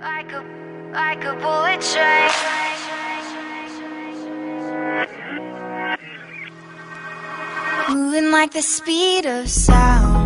like a bullet train. Moving like the speed of sound.